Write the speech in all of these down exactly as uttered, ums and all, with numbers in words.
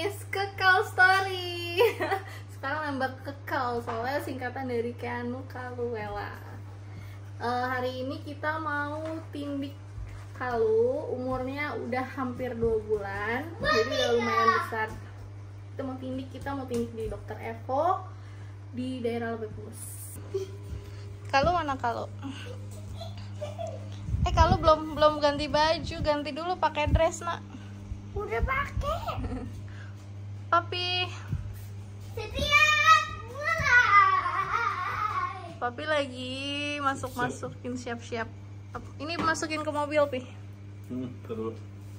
guys, Kekal Story. Sekarang nambah Kekal, soalnya singkatan dari Keanu Kaluela. uh, Hari ini kita mau tindik Kalu, umurnya udah hampir dua bulan. Jadi udah lumayan besar. Kita mau tindik, kita mau tindik di dokter Evo di daerah Lebak Bulus. Kalu mana Kalu? Eh Kalu belum belum ganti baju, ganti dulu pakai dress nak. Udah pakai. Papi. Setiap mulai. Papi lagi masuk-masukin siap-siap. Ini masukin ke mobil, Pi. Hmm, terus.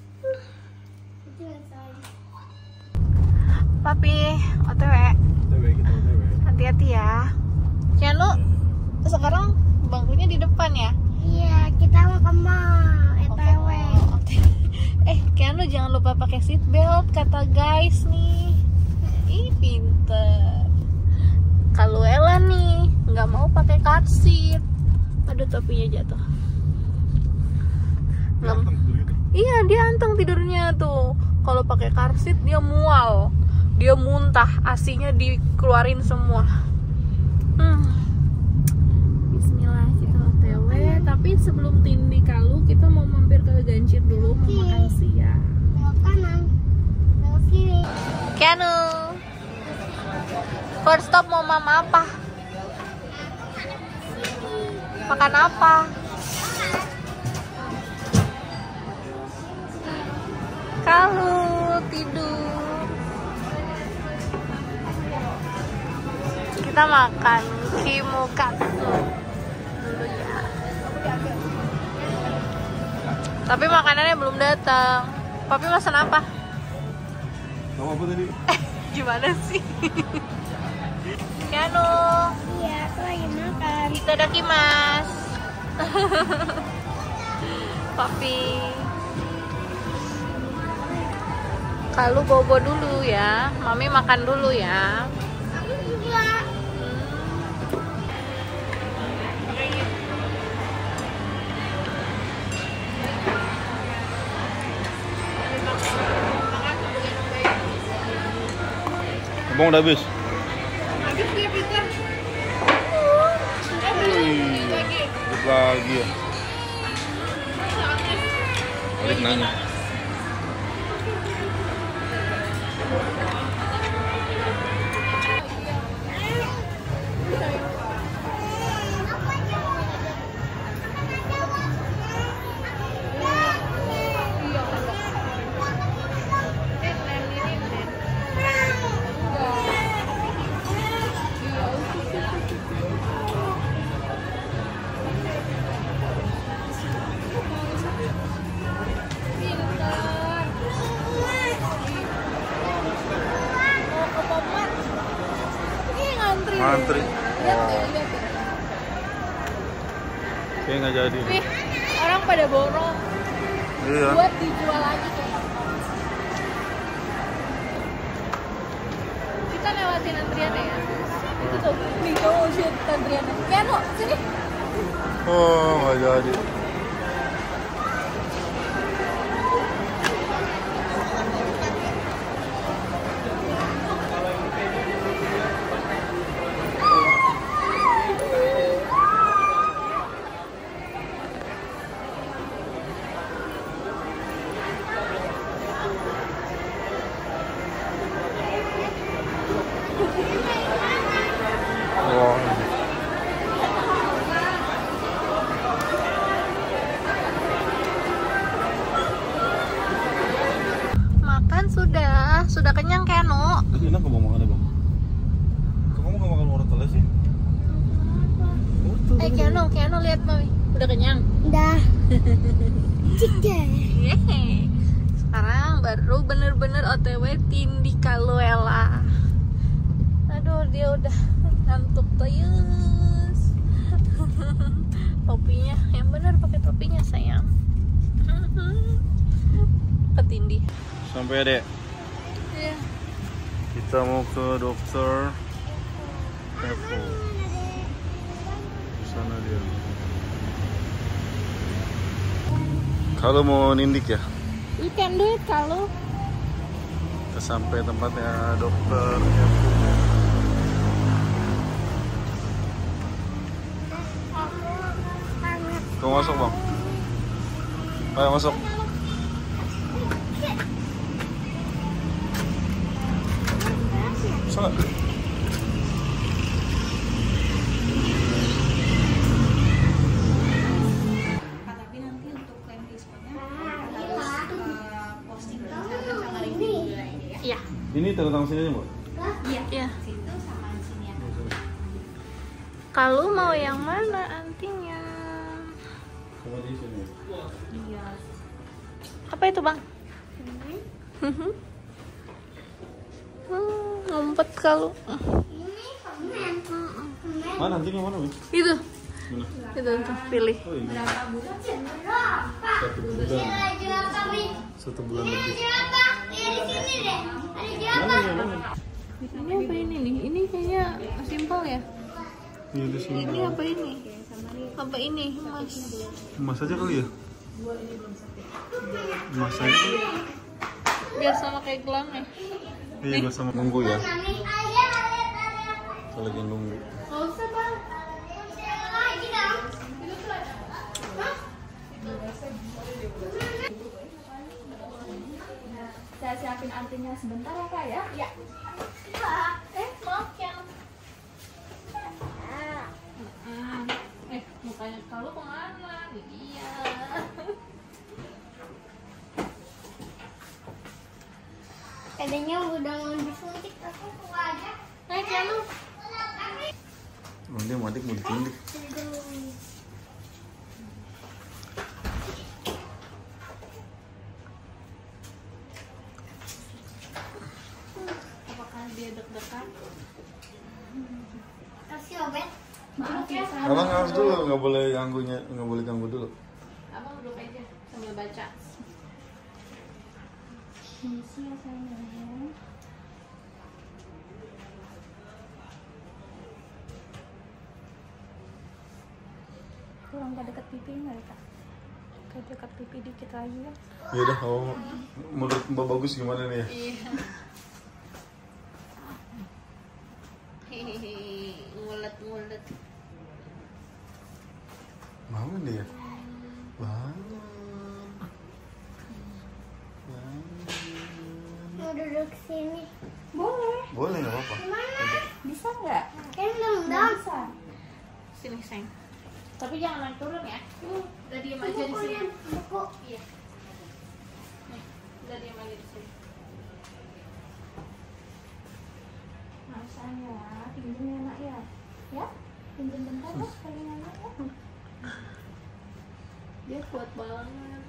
Papi, O T W. O T W kita O T W. Hati-hati ya. Keanu, sekarang bangkunya di depan ya? Iya, kita mau ke mall. E T W. Eh, Keanu jangan lupa pakai seat belt kata guys nih. Ih, pinter. Kaluela nih, nggak mau pakai car seat. Aduh, topinya jatuh. Nggak. Iya, dia anteng tidurnya tuh. Kalau pakai car seat dia mual, dia muntah, asinya dikeluarin semua. Hmm. Bismillah, kita O T W. Tapi sebelum tindik Kalu, kita mau mampir ke Gancir dulu mau makan siang. Belok kanan, belok kiri. Keanu, first stop mau mama apa? Makan apa? Kalu tidur. Kita makan kimukatsu dulu ya. Tapi makanannya belum datang. Papi pesan apa? Kamu apa tadi? Gimana sih? Keanu. Iya, aku lagi makan. Itadakimasu. Papi. Kalu bobo dulu ya. Mami makan dulu ya. Aku juga. Abang udah habis? Habis dia Peter. Wih, habis lagi ya. Balik nanya. Ngantri. Oh. Kayak nggak jadi. Wih, orang pada borong. Iya. Buat dijual lagi kayak. Kita lewatin antriannya ya. Itu tuh, nih cowok sih antriannya. Keanu, sini. Oh, nggak jadi. Wow. Makan sudah, sudah kenyang Keanu. Tadi enak gak mau makan bang? Kok kamu gak makan wortel sih? Eh Keanu, Keanu lihat mami, udah kenyang. Udah. Tiga. Yeay. Sekarang baru bener-bener O T W tindik Kaluela. Aduh, dia udah ngantuk tuyus. Topinya, yang bener pakai topinya sayang. Ketindih. Sampai dek. Iya. Kita mau ke dokter Evo. Di sana dia. Kalau mau nindik ya? You can do it kalau. Kita Kita sampai tempatnya dokter. Kamu masuk bang? Ayo masuk. Bisa nggak? Tapi nanti untuk klaim risikonya harus uh, posting berdasarkan sama review juga ini ya. Iya. Ini tentang sini aja, Mbak? Iya. Iya. Situ sama di sini ya. Kalau mau yang mana antinya? Sama di sini. Iya. Apa itu bang? Hmm, ngumpet kalau. Mana antinya mana, Mbak? Itu, Mana? itu tuh pilih. Oh, ini. Berapa bulan? Satu bulan. Satu bulan lebih. Mana ya, mana? Ini apa ini nih? Ini kayaknya simpel ya. Iya, di sini. Ini apa ini? Apa ini mas? Emas aja kali ya? Emas aja kali? Biar sama kayak gelang ya. Iya, biar sama nunggu ya. Kita lagi nunggu. Gak usah bang. Saya siapin antinya sebentar ya kak ya. Ya. Eh maaf ya. Hmm. Eh mukanya kalau kemana? Iya. Katanya udah mau disuntik, aku keluar aja. Naik ya lu. Oh, dia mau adik mau ditindik. Apakah dia deg-degan? Kasih obat. Maaf ya. Abang harus dulu, nggak boleh ganggunya, nggak boleh ganggu dulu. Abang duduk aja sambil baca. Misi ya sayang. Kurang ke dekat pipi nggak ya kak? Ke dekat pipi dikit lagi ya. Ya udah, oh, menurut Mbak Bagus gimana nih ya? Iya. Hehehe, ngulet-ngulet. Bangun dia. Bangun. Bangun. Mau duduk sini. Boleh. Boleh nggak apa-apa. Bisa nggak? Kan belum Nggak dong. bisa. Sini sayang. Tapi jangan naik turun ya. Udah diem aja di sini. Buku. Iya. Nih, udah diem aja di sini. Masanya pinjem ya nak ya. Ya? Pinjem bentar ya kali anak ya. Dia kuat banget.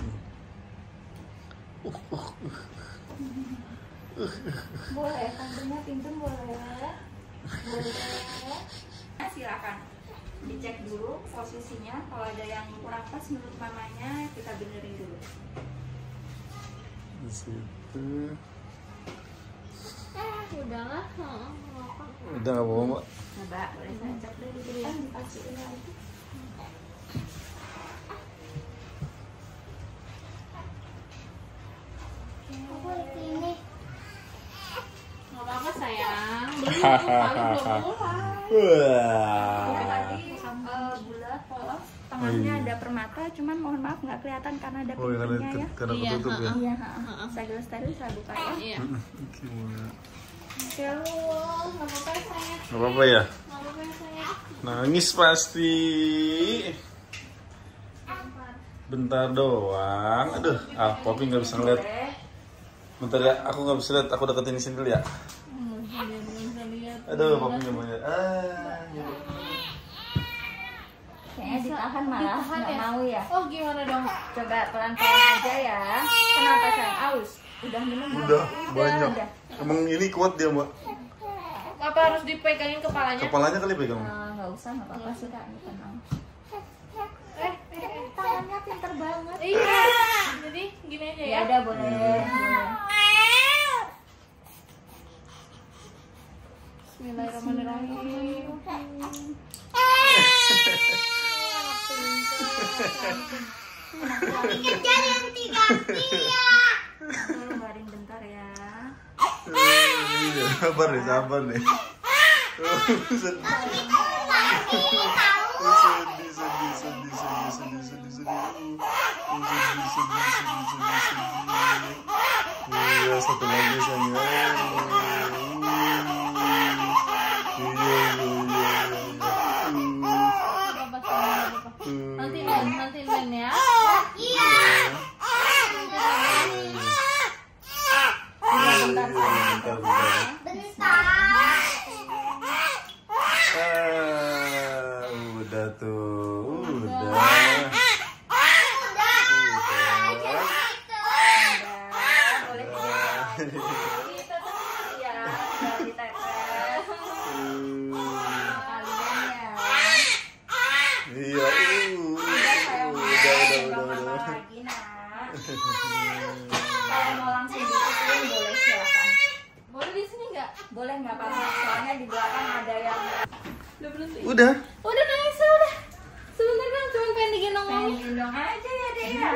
Boleh, tantenya pinjem boleh. Boleh. Silakan dicek dulu posisinya. Kalau ada yang kurang pas menurut mamanya kita benerin dulu. Di situ. Eh, udahlah. Heeh, nggak apa-apa. Udah nggak apa-apa, Mbak. Coba boleh saya cek deh di depan dikasih ini lagi. Aku di sini. Nggak apa-apa sayang. Belum kali belum mulai. Wah. Tadi uh, bulat polos, tengahnya ada permata, cuman mohon maaf nggak kelihatan karena ada Oh, ya, karena, pintunya ya. karena Iya, ketutup ya. ha-ha. Iya, ha-ha. Saya steril saya buka ya. Iya. Gimana? Ya Allah, nggak apa-apa ya sayang. Nggak apa-apa ya? Nggak apa-apa ya sayang. Nangis pasti. Bentar doang. Aduh, ah, Poppy nggak bisa ngeliat. Bentar ya, aku nggak bisa lihat. Aku deketin di sini dulu ya. Hmm, dia belum bisa lihat. Aduh, Poppy nggak mau lihat. Ah, gitu. Kayaknya ditahan malah Ditahan nggak ya? mau ya. Oh gimana dong? Coba pelan-pelan aja ya. Kenapa sayang? Aus. Udah minum belum? Udah banyak. udah. Emang ini kuat dia, Mbak. Apa harus dipegangin kepalanya? Kepalanya kali pegang. Eh, nggak usah, nggak apa-apa sih kak, ini tenang. Eh, Tangannya pinter banget. iya. Jadi gini aja ya. Ya udah boleh. boleh. Bismillahirrahmanirrahim. Dikejar yang tiga dia. Tolong baring bentar ya. Sabar deh, sabar deh. Sedih. Sedih, sedih, sedih, sedih, sedih, sedih, sedih, sedih. Sedih, sedih, sedih, sedih, sedih. Iya, satu lagi sayang. Iya, iya, iya, iya. Nanti main, nanti main ya. Iya. Bentar, bentar. Bentar. Ah, udah tuh, udah. Boleh kita ya, tinggal ditetes. Kalian ya. Iya, uh, Udah saya mau udah, udah, udah, nggak udah. mama lagi nak. Kalau mau langsung disusun boleh silakan. Boleh di sini nggak? Boleh nggak apa-apa, soalnya di belakang ada yang Udah berhenti. Udah. Udah nangis udah. Sebentar kan cuma pengen digendong pengen mami. gendong aja ya deh ya.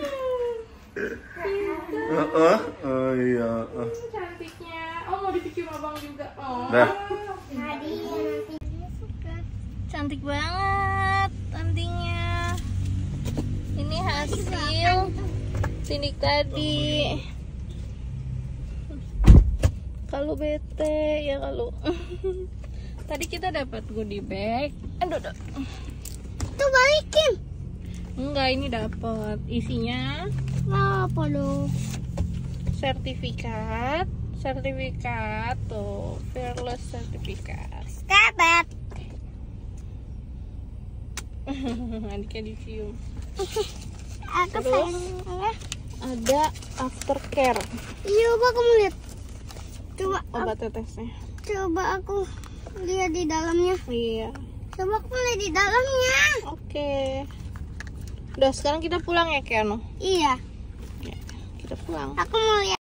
Oh, oh, oh iya. Oh. Cantiknya. Oh mau dipicium abang juga. Oh. Dah. Tadi nanti suka. Cantik banget antingnya. Ini hasil tindik tadi. Kalau bete ya kalau. Tadi kita dapat goodie bag. Aduh, aduh. Tuh balikin. Enggak, ini dapat isinya Apa lo? sertifikat, sertifikat tuh, fearless sertifikat. Kabet. Adiknya dicium. Aku Terus? sayang ya. Ada aftercare, Iya, coba kamu lihat. Coba, obat tetesnya. coba aku lihat di dalamnya. Iya. Coba aku lihat di dalamnya. Oke. Udah sekarang kita pulang ya Keanu. Iya, Ya, kita pulang. aku mau lihat.